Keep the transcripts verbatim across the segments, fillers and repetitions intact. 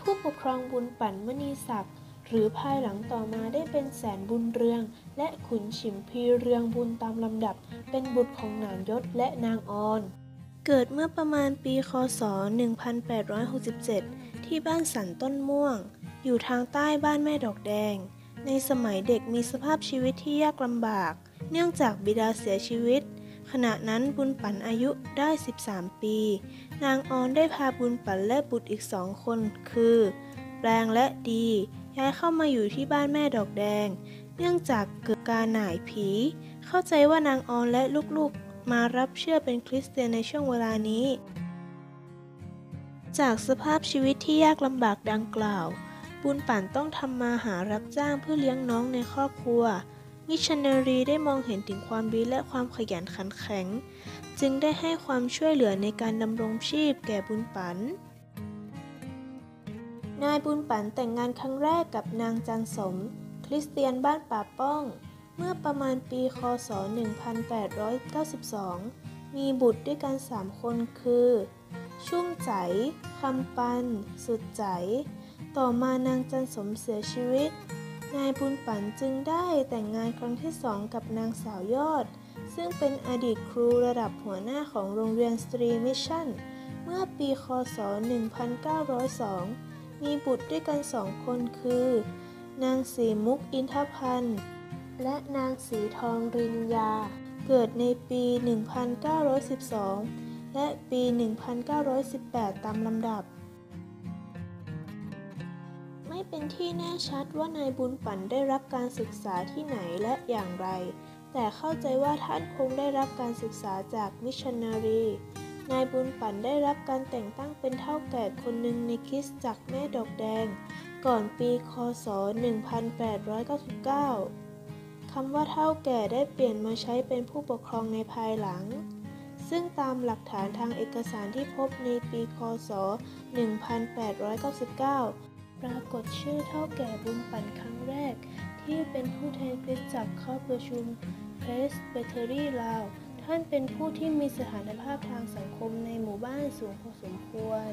ผู้ปกครองบุญปั่นมณีศักดิ์หรือภายหลังต่อมาได้เป็นแสนบุญเรืองและขุนฉิมพีเรืองบุญตามลำดับเป็นบุตรของหนานยศและนางออนเกิดเมื่อประมาณปีค.ศ. หนึ่งพันแปดร้อยหกสิบเจ็ด ที่บ้านสันต้นม่วงอยู่ทางใต้บ้านแม่ดอกแดงในสมัยเด็กมีสภาพชีวิตที่ยากลำบากเนื่องจากบิดาเสียชีวิตขณะนั้นบุญปั่นอายุได้สิบสามปีนางออนได้พาบุญปั่นและบุตรอีกสองคนคือแปลงและดีย้ายเข้ามาอยู่ที่บ้านแม่ดอกแดงเนื่องจากเกิดการหน่ายผีเข้าใจว่านางออนและลูกๆมารับเชื่อเป็นคริสเตียนในช่วงเวลานี้จากสภาพชีวิตที่ยากลำบากดังกล่าวบุญปั่นต้องทำมาหารับจ้างเพื่อเลี้ยงน้องในครอบครัวมิชชันนารีได้มองเห็นถึงความดีและความขยันขันแข็งจึงได้ให้ความช่วยเหลือในการดำรงชีพแก่บุญปั่นนายบุญปั่นแต่งงานครั้งแรกกับนางจันสมคริสเตียนบ้านป่าป้องเมื่อประมาณปีค.ศ. หนึ่งพันแปดร้อยเก้าสิบสองมีบุตรด้วยกันสามคนคือชุ่มใจคำปันสุดใจต่อมานางจันสมเสียชีวิตนายบุญปั่นจึงได้แต่งงานครั้งที่สองกับนางสาวยอดซึ่งเป็นอดีตครูระดับหัวหน้าของโรงเรียนสตรีมิชชั่นเมื่อปีค.ศ. หนึ่งพันเก้าร้อยสองมีบุตรด้วยกันสองคนคือนางศรีมุกอินทพันธ์และนางศรีทองรินยาเกิดในปี หนึ่งพันเก้าร้อยสิบสอง และปี หนึ่งพันเก้าร้อยสิบแปด ตามลำดับไม่เป็นที่แน่ชัดว่านายบุญปั่นได้รับการศึกษาที่ไหนและอย่างไรแต่เข้าใจว่าท่านคงได้รับการศึกษาจากมิชชันนารีนายบุญปั่นได้รับการแต่งตั้งเป็นเฒ่าแก่คนหนึ่งในคริสตจักรแม่ดอกแดงก่อนปีค.ศ. หนึ่งพันแปดร้อยเก้าสิบเก้าคำว่าเฒ่าแก่ได้เปลี่ยนมาใช้เป็นผู้ปกครองในภายหลังซึ่งตามหลักฐานทางเอกสารที่พบในปีค.ศ. หนึ่งพันแปดร้อยเก้าสิบเก้าปรากฏชื่อเฒ่าแก่บุญปั่นครั้งแรกที่เป็นผู้แทนคริสตจักรเข้าประชุมเพรสเบเทอรี่ลาวท่านเป็นผู้ที่มีสถานภาพทางสังคมในหมู่บ้านสูงพอสมควร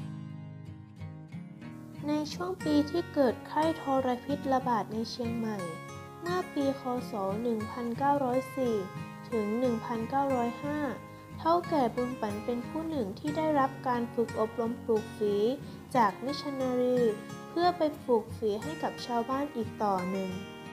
ในช่วงปีที่เกิดไข้ทรพิษระบาดในเชียงใหม่เมื่อปีค.ศ. หนึ่งพันเก้าร้อยสี่ ถึง หนึ่งพันเก้าร้อยห้า เฒ่าแก่บุญปั่นเป็นผู้หนึ่งที่ได้รับการฝึกอบรมปลูกฝีจากมิชชันนารีเพื่อไปปลูกฝีให้กับชาวบ้านอีกต่อหนึ่ง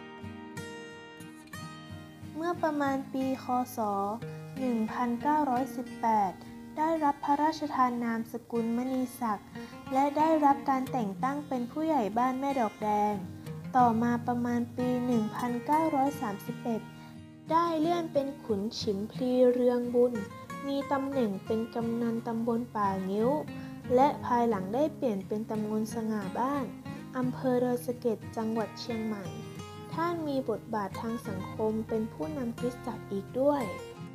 เมื่อประมาณปีค.ศ. หนึ่งพันเก้าร้อยสิบแปด ได้รับพระราชทานนามสกุลมณีศักดิ์และได้รับการแต่งตั้งเป็นผู้ใหญ่บ้านแม่ดอกแดงต่อมาประมาณปี หนึ่งพันเก้าร้อยสามสิบเอ็ด ได้เลื่อนเป็นขุนฉิมพลีเรืองบุญมีตำแหน่งเป็นกำนันตำบลป่างิ้วและภายหลังได้เปลี่ยนเป็นตำบลสง่าบ้านอำเภอดอยสะเก็ดจังหวัดเชียงใหม่ท่านมีบทบาททางสังคมเป็นผู้นำคริสตจักรอีกด้วย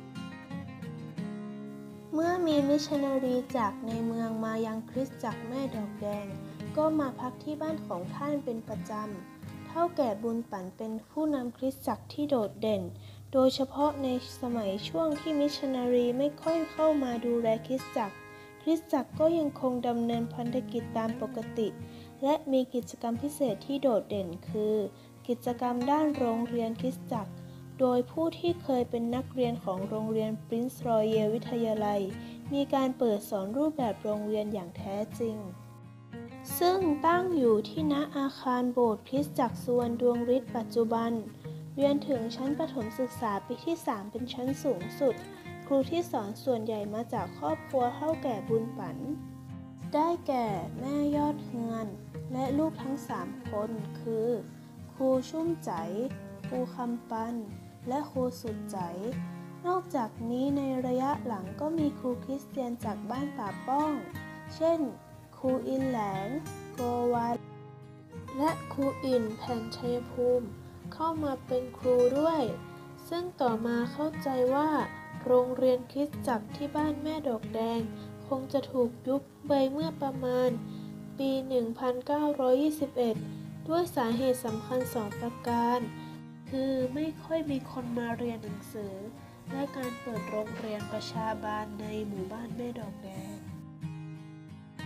เมื่อมีมิชชันนารีจากในเมืองมายังคริสตจักรแม่ดอกแดงก็มาพักที่บ้านของท่านเป็นประจำเฒ่าแก่บุญปั่นเป็นผู้นำคริสตจักรที่โดดเด่นโดยเฉพาะในสมัยช่วงที่มิชชันนารีไม่ค่อยเข้ามาดูแลคริสตจักรคริสตจักรก็ยังคงดำเนินพันธกิจตามปกติและมีกิจกรรมพิเศษที่โดดเด่นคือกิจกรรมด้านโรงเรียนคริสตจักรโดยผู้ที่เคยเป็นนักเรียนของโรงเรียนปรินซ์รอยัลวิทยาลัยมีการเปิดสอนรูปแบบโรงเรียนอย่างแท้จริงซึ่งตั้งอยู่ที่ณอาคารโบสถ์คริสตจักรสุวรรณดวงฤทธิ์ปัจจุบันเรียนถึงชั้นประถมศึกษาปีที่สามเป็นชั้นสูงสุดครูที่สอนส่วนใหญ่มาจากครอบครัวเฒ่าแก่บุญปั่นได้แก่แม่ยอดเฮือนและลูกทั้งสามคนคือครูชุ่มใจครูคำปันและครูสุดใจนอกจากนี้ในระยะหลังก็มีครูคริสเตียนจากบ้านป่าป้องเช่นครูอินแหลงโกวัลและครูอินแผ่นชัยภูมิเข้ามาเป็นครูด้วยซึ่งต่อมาเข้าใจว่าโรงเรียนคริสตจักรที่บ้านแม่ดอกแดงคงจะถูกยุบไปเมื่อประมาณปี หนึ่งพันเก้าร้อยยี่สิบเอ็ด ด้วยสาเหตุสำคัญสองประการคือไม่ค่อยมีคนมาเรียนหนังสือและการเปิดโรงเรียนประชาบาลในหมู่บ้านแม่ดอกแดง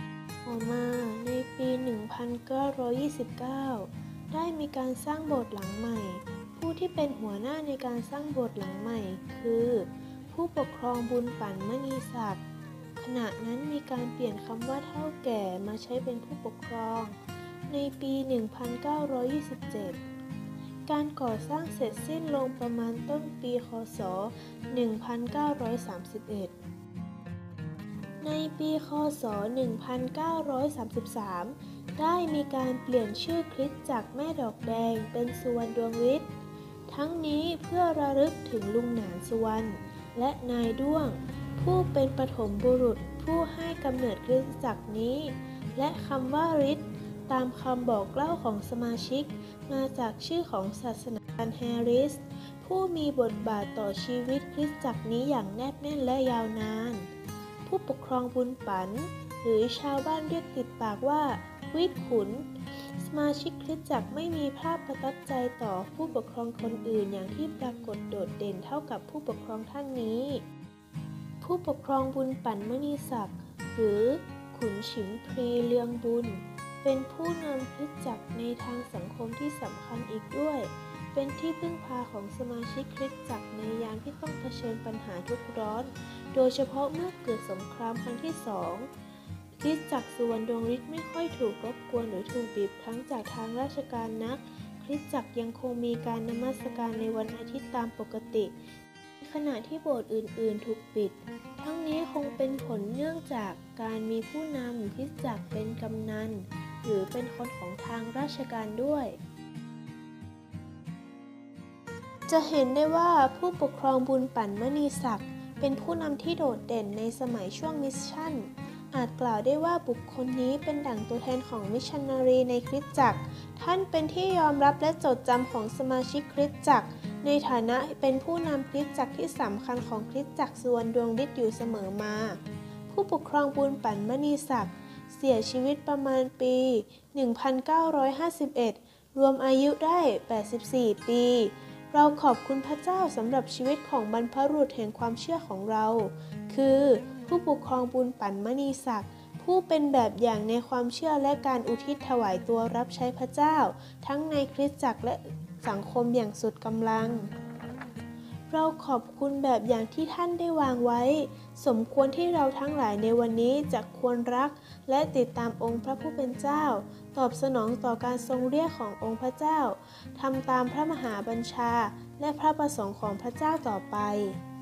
ต่อมาในปี หนึ่งพันเก้าร้อยยี่สิบเก้า ได้มีการสร้างโบสถ์หลังใหม่ ผู้ที่เป็นหัวหน้าในการสร้างโบสถ์หลังใหม่คือ ผู้ปกครองบุญปั่นมณีศักดิ์ ขณะนั้นมีการเปลี่ยนคำว่าเฒ่าแก่มาใช้เป็นผู้ปกครอง ในปี หนึ่งพันเก้าร้อยยี่สิบเจ็ด การก่อสร้างเสร็จสิ้นลงประมาณต้นปี ค.ศ. หนึ่งพันเก้าร้อยสามสิบเอ็ด ในปี ค.ศ. หนึ่งพันเก้าร้อยสามสิบสาม ได้มีการเปลี่ยนชื่อคริสตจักรแม่ดอกแดงเป็นสุวรรณดวงฤทธิ์ ทั้งนี้เพื่อระลึกถึงลุงหนานสุวรรณและนายด้วง ผู้เป็นปฐมบุรุษผู้ให้กำเนิดคริสตจักรนี้ และคำว่าฤทธิ์ตามคำบอกเล่าของสมาชิกมาจากชื่อของศาสนาจารย์แฮร์ริส ผู้มีบทบาทต่อชีวิตคริสตจักรนี้อย่างแนบแน่นและยาวนาน ผู้ปกครองบุญปันหรือชาวบ้านเรียกติดปากว่าวิทย์ขุน สมาชิกคริสตจักรไม่มีภาพประทับใจต่อผู้ปกครองคนอื่นอย่างที่ปรากฏโดดเด่นเท่ากับผู้ปกครองท่านนี้ ผู้ปกครองบุญปั่นมณีศักดิ์หรือขุนฉิมพลีเลืองบุญเป็นผู้นำคริสตจักรในทางสังคมที่สำคัญอีกด้วย เป็นที่พึ่งพาของสมาชิกคริสตจักรในยามที่ต้องเผชิญปัญหาทุกข์ร้อน โดยเฉพาะเมื่อเกิดสงครามครั้งที่สองคริสตจักรสุวรรณดวงฤทธิ์ไม่ค่อยถูกรบกวนหรือถูกบีบคั้นจากทางราชการนัก คริสตจักรยังคงมีการนมัสการในวันอาทิตย์ตามปกติขณะที่โบสถ์อื่นๆถูกปิด ทั้งนี้คงเป็นผลเนื่องจากการมีผู้นำคริสตจักรเป็นกำนันหรือเป็นคนของทางราชการด้วย จะเห็นได้ว่าผู้ปกครองบุญปั่นมณีศักดิ์เป็นผู้นำที่โดดเด่นในสมัยช่วงมิชชั่น อาจกล่าวได้ว่าบุคคลนี้เป็นดั่งตัวแทนของมิชชันนารีในคริสตจักร ท่านเป็นที่ยอมรับและจดจำของสมาชิกคริสตจักร ในฐานะเป็นผู้นำคริสตจักรที่สำคัญของคริสตจักรสุวรรณดวงฤทธิ์อยู่เสมอมา ผู้ปกครองบุญปั่นมณีศักดิ์เสียชีวิตประมาณปี หนึ่งพันเก้าร้อยห้าสิบเอ็ด รวมอายุได้ แปดสิบสี่ ปี เราขอบคุณพระเจ้าสำหรับชีวิตของบรรพบุรุษแห่งความเชื่อของเรา คือผู้ปกครองบุญปั่นมณีศักดิ์ผู้เป็นแบบอย่างในความเชื่อและการอุทิศถวายตัวรับใช้พระเจ้า ทั้งในคริสตจักรและสังคมอย่างสุดกำลัง เราขอบคุณแบบอย่างที่ท่านได้วางไว้ สมควรที่เราทั้งหลายในวันนี้จะควรรักและติดตามองค์พระผู้เป็นเจ้า ตอบสนองต่อการทรงเรียกขององค์พระเจ้าทำตามพระมหาบัญชาและพระประสงค์ของพระเจ้าต่อไป